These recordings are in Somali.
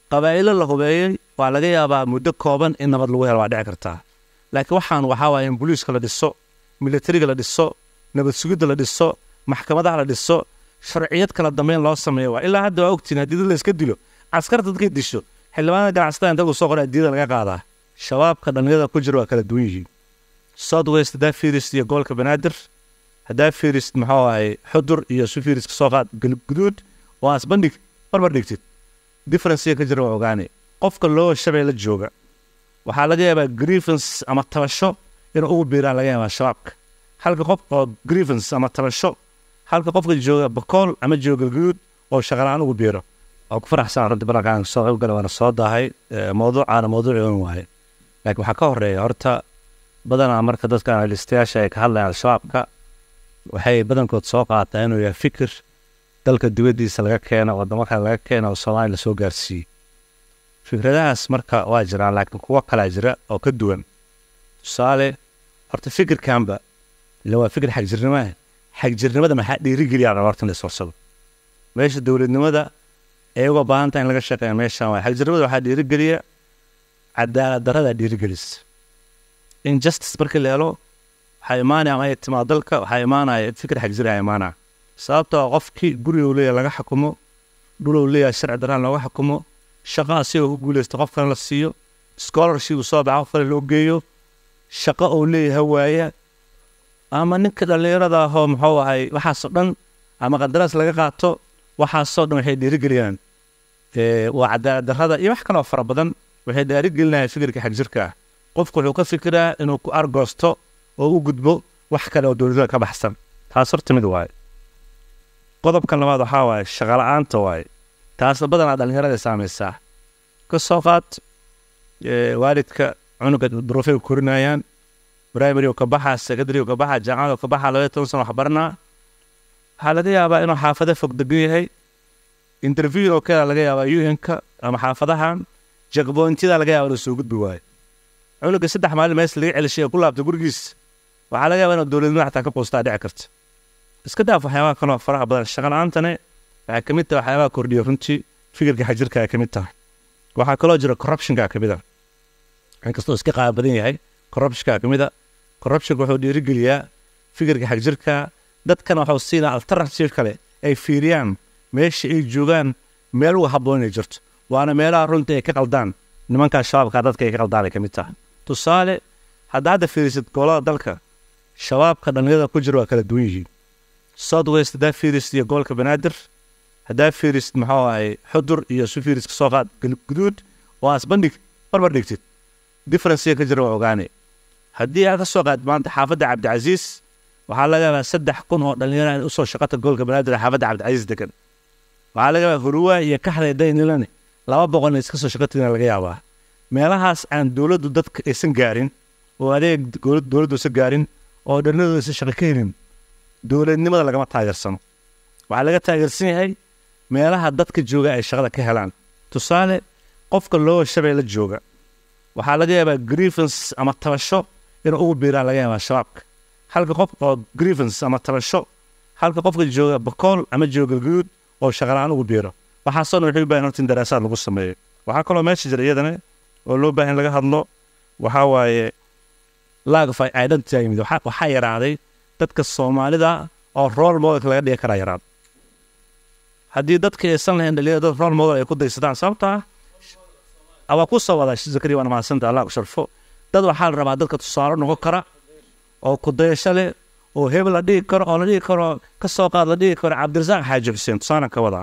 qabaa'ilo la hubeeyay waa laga yaabaa muddo kooban in nabad lagu helo waa dhici kartaa laakiin waxaa waaye in booliiska la dhiso militariga la dhiso nabad sugidda la dhiso maxkamadaha la dhiso sharciyad kala dambeyn loo sameeyo waa ilaa hadda waa ogtiin haddii dad la iska dilo askarta dadkay disho xildhibaanada ganacsatada inta soo qoray diida laga qaadaa shabaabka dhalinyarada ku jira waa kala duwan yihiin South West hadaa fiirist iyo gobolka Banaadir hadaa fiirist maxaa waaye xudur iyo sufiiris ka soo qaad guduud waa asbandhig barbar dhigtid difference ka jira waa ogaane qofka loo shabeelle jooga waxaa laga yaabaa grievance ama tabasho inuu ugu biiraan laga yaabaa shabaabka halka qof oo grievance ama tabasho halka qofka jooga bakool ama jooga guud oo shaqalaan ugu biiro oo ku faraxsan runtii barnaamijkan soo qayb galay waana soo daahay mowduucaana weyn waaye laakiin waxaa ka horeeya horta badanaa marka dadka analistayaasha ay ka hadlayaan shabaabka waxay badankood soo qaataa inuu yahay fikir dalka dibadiisa laga keeno wadamo kale laga keeno oo Soomaaliya la soo gaarsiiyay fikradahaas marka waa jiraan laakiin kuwa kale jira oo ka duwan tusaale horta fikirkanba ilaa waa fikir xagjirnimada maxaa dhiirigeliyaa horta la soo meesha dawladnimada ay uga baahan tahay in laga shaqeeyo meeshan waa xagjirnimada waxaa dhiirigeliya cadaalad darrada dhiirigelis injustice marka la helo waxaa imaanaya ama ay timaado dalka waxaa imaanaya fikir xagjira imaanaya sababtoo qofkii guriga uu leeyahay laga xukumo dhul uu leeyahay sharci daraan looga xukumo shaqo asigoo ku guuleysto qof kale la siiyo scholarship soo baxa qof kale loo geeyo shaqo uu leeyahay waaya ama ninka dhalinyarada ah oo muxuu ahay waxaasoo dhan ama qandaraas laga qaato waxaasoo dhan waxay dhiirigeliyaan waa cadaalad darrada iyo wax kale oo fara badan waxay dhiirigelinayaan fikirka xagjirka ah qofku wuxuu ka fikiraa inuu ku argoosto oo u gudbo wax kale oo dowladda ka baxsan taas horta mid waaye qodobkan labaad waxaa waaye shaqo la'aanta waaye taas badanaa dhalinyarada saamaysaa ka soo qaad waalidka cunuga duruufay korinayaan primary oo ka baxa secondary oo ka baxa jaamacad oo ka baxa 12 sano wax baranaa waxaa laga yaabaa inuu xaafado fog degan yahay interview oo kale laga yaabaa UN-ka ama xaafadahan jagboontiida laga yaabaa inuu soo gudbi waayo cunuga 3 maalin mees laga celishay ku laabta gurigiis waxaa laga yaabaa inuu dowladnimo xataa ka qoostaa dhici karta iska daaf waxyaabaha kale oo faraha badan shaqo la'aantana waxaa ka mid tahay waxyaabaha kordhiya runtii fikirka xagjirka ay ka mid tahay waxaa kaloo jira corruptionka ka mid ah inkastoo iska qaab badan yahay corruptionka ka mid ah corruptionka wuxuu dhiirigeliyaa fikirka xagjirka dadkana waxuu siinaa alternative kale ay fiiriyaan meesha ay joogaan meel uga habboon inay jirto waana meelaha runtii ay ka qaldaan nimankaa shabaabka dadka ay ka qaldaan ay ka mid tahay tusaale hadda fiirisid gobolada dalka shabaabka dhalinyarada ku jira waa kala duwan yihiin South West hadaa fiirist iyo gobolka Banaadir hadaa fiirist maxaa waaye xudur iyo sufiiris ka soo qaad guduud waa asbandhig barbar dhigtid difference ka jira waa ogaane haddii aad ka soo qaad maanta xaafadda Cabdicasiis waxaa laga yaabaa 3,000 oo dhalinyaro ay u soo shaqata gobolka Banaadir xaafadda Cabdicasiis degan waxaa laga yaabaa Huruwa iyo Kaxda Daynilane 200 iska soo shaqatina laga yaabaa meelahaas aan dowladdu dadka aysan gaarin oo adeeg dowladdu aysan gaarin oo dhalinyaradu aysan shaqo ka helin dowladnimada lagama taageersano waxaa laga taageersan yahay meelaha dadka jooga ay shaqada ka helaan tusaale qofka loo shabeelle jooga waxaa laga yaabaa grievance ama tabasho inuu ugu biiraan laga yaabaa shabaabka halka qof oo grievance ama tabasho halka qofka jooga bakool ama jooga guud oo shaqalaan ugu biiro waxaasoo dhan waxay u baahan horta in daraasaad lagu sameeyo waxaa kaloo meesha jira iyadana oo loo baahan laga hadlo waxaa waaye lack of identity yimid waxaa yaraaday dadka Soomaalida oo role model laga dhigi karaa yaraan haddii dadka aysan lahayn dhalinyarada role model ay ku daysadaan sababta awa ku soo wada Zakariya wana maasanta Allah ku sharfo dad waxaa la rabaa dadka tusaale noqon kara oo ku dayasho leh oo hebel la dhigi karo oo la dhigi karo ka soo qaad la dhigi karo Cabdirasaaq Xaaji Xuseen tusaale ka wada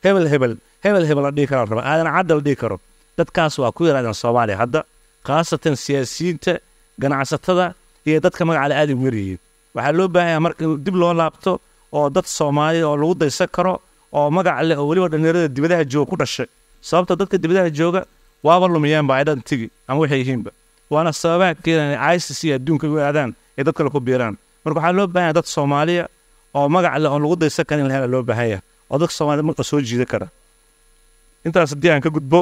hebel la dhigi karo raba aadan cadal dhigi karo dadkaas waa ku yaraadaan Soomaaliya hadda qaasatan siyaasiyiinta ganacsatada iyo dadka magaca aad u weeriyeen waxaa loo baahan marka dib loo laabto oo dad Soomaali oo lagu daysan karo oo magac leh oo waliba dhalinyarada dibadaha jooga ku dhashay sababta dadka dibadaha jooga waaba lumiyaan baahidan tigi ama waxay yihiinba waana sababaha keenay ICC adduunka u aadaan ee dadka ku biiraan marka waxaa loo baahan dad Soomaaliya oo magac leh oo lagu daysan karo in la helo loo baahan yahay oo dad Soomaali marka soo jiidan kara intaas hadii aan ka gudbo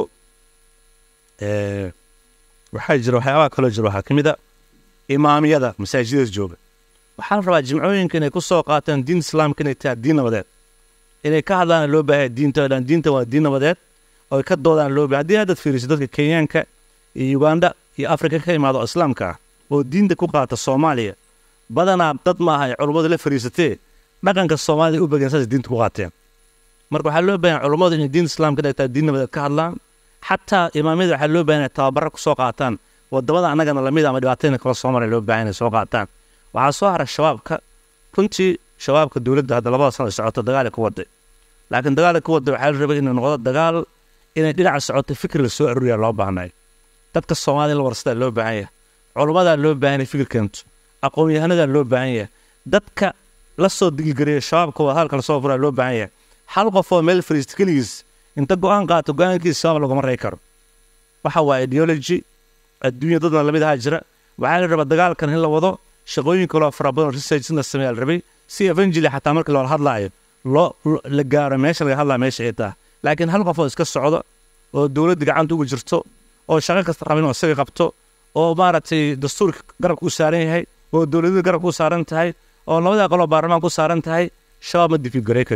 waxaa jira waxyaabaha kale jira waxaa kamid ah imaamiyada masaajidada jooga waxaa la rabaa jimcooyinka inay ku soo qaataan diin islaamka inay tahay diin nabadeed inay ka hadlaan loo baahay diinta waa diin nabadeed oo ka doodaan loo baahan haddii aad fiiriso dadka Kenyaanka iyo Uganda iyo Afrika ka imaado islaamka oo diinta ku qaata Soomaaliya badanaa dad maaha ay culimada la fariisatee dhaqanka Soomaaliya u bagansaas diinta ku qaateen marka waxaa loo baahan culimada in diinta islaamka dhigtaa diin nabad ka hadlaan xataa imaamada waxaa loo baahan tababar ku soo qaataan wadamada annagana lamid ama dhibaatooyinka kala Soomaaliya loo baahan soo qaataan waxaa soo haray shabaabka runtii shabaabka dawladda hadda 2 sano socoto dagaal ku waday laakiin dagaal ku waday waxaa la rabay in noqdo dagaal inay dhinaca socoto fikir la soo ururiyo loo baahnay dadka Soomaaliya la warsada loo baahan yahay culimada loo baahan yahay fikirkeento aqoon-yahanada loo baahan yahay dadka la soo digilgareeya shabaabka waa halka la soo furaa loo baahan yahay hal qof oo meel fariisto kaligiis inta go'aan qaato go'aankiisa shabaab laguma reey karo waxa waa ideology adduunyada dadna lamid aha jira waxaa la rabaa dagaalkan in la wado shaqooyin kale oo fara badan research la sameeyo la rabay si eventually xataa marka loo hadlaayo la gaaro meesha laga hadlaa meesha ay tahay laakiin hal qof oo iska socdo oo dawladda gacanta ugu jirto oo shaqo kasta rabin oo isaga qabto oo maaragtay dastuurka garabka u saaran yahay oo dawladda garabka u saaran tahay oo labada qolo baarlamaanka u saaran tahay shabaab ma difi gareekan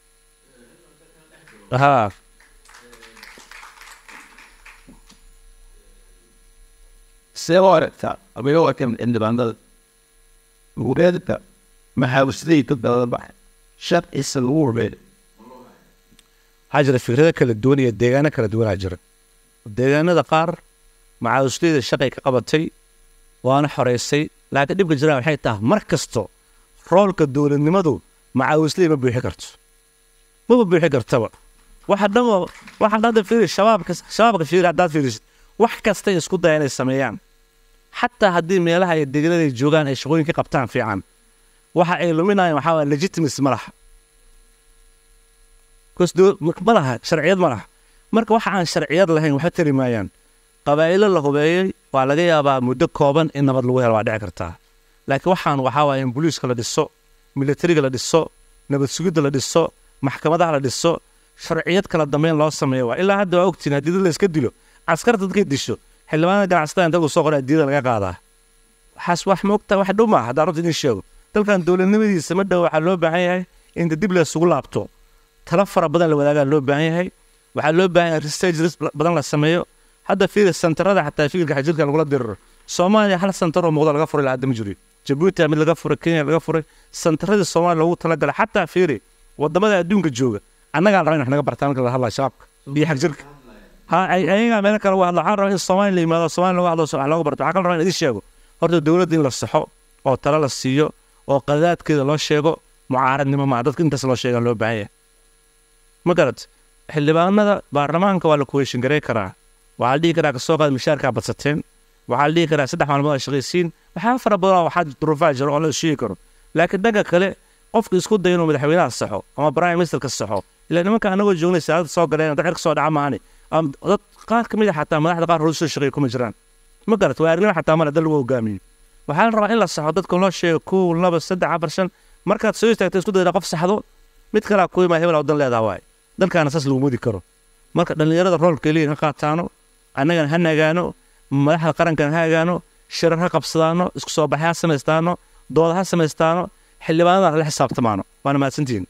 سوارتا أبيو أكمل عند بعض ولادك ما حاوسني تبغى بعد شاب السلور بين حاجة الفكرة كلا الدنيا الديانة كلا الدنيا عجرة الديانة قار مع وسيلة الشقي كقبضتي وأنا حريصي لكن نبغى جرا حيته مركزته رولك الدول النمدو مع وسيلة ما بيحكرت ما بيحكرت تبع واحد هذا في الشباب في عداد في wax kasta isku dayaan sameeyaan hatta hadii meelaha ay deegaanada joogan ay shaqooyin ka qabtaan fiican waxa ay luminayaan waxa waa legitimacy malaha kusdo malaha sharciyad malaha marka waxa aan sharciyad lahayn waxa tirimayaan qabaa'ilo la hubeeyay waa laga yaabaa muddo kooban in nabad lagu helo waa dhici kartaa laakiin waxaan waxa waa in booliiska la dhiso militariga la dhiso nabad sugidda la dhiso maxkamadaha la dhiso sharciyad kala dambeyn loo sameeyo waa ilaa hadda waa ogtiin hadii la iska dilo askarta dadka disho xilmaana ganacsatada inta soo qoray diida laga qaadaa waxaas wax moogta wax dhuma hada runtii in sheego dalkan dawladnimadiisa ma dhaw waxa loo baahan yahay in dib la isugu laabto tala fara badan la wadaaga loo baahan yahay waxa loo baahan yahay research badan la sameeyo hadda fiir santarada xataa fikirka xajirka lagu la diriro Soomaaliya hal santar oo muuqda laga furay la adama jiri Djibouti mid laga furay Kenya laga furay santarada Soomaaliya lagu tala galay xataa fiiri wadamada adduunka jooga annaga aan rabin naga bartaan kala hadla shaabka biyo xajirka ayaga meel kale waa la xarro in Soomaaliya yimaado Soomaaliya lagu hadlo lagu barto waxa kale rabaa in sheego horta dawladda in la saxo oo tala la siiyo oo qadaadkeeda loo sheego mucaaradnimo ma dadka intaas loo sheegan loo baahan yahay ma garad xildhibaanada baarlamaanka waa la kuweeshin garay karaa waxa la dhihi karaa ka soo qaad mishaarka badsateen waxa la dhihi karaa 3 maalmood shaqaysiin waxa fara badan waxa duruufaa jiro oo la sheegi karo laakiin dhanka kale qofka isku dayo inuu madaxweynaha saxo ama prime minister ka saxo ilaa nimanka anagoo joognay saacad soo galeen dad xirka soo dhaca maani dad qaar kamid ah xataa madaxda qaar hore soo shaqeey kuma jiraan ma garat waa arrin xataa ma dal loo gaamiyo waxaan rabaa in la saxo dadka loo sheego 1 2 3 4 markaad soo istaagtay isku dayda qof saxdo mid kale ku imaa hebel wadan leedahay waay dalkaana saas lagu mudi karo marka dhalinyarada roolka leeyahay qaataano annagana hanagaano madaxda qarankan hagaano shirar ha qabsadaano isku soo baxaya sameeystaano doodaha sameeystaano xildhibaanada la xisaabtamaano waana mahadsantiin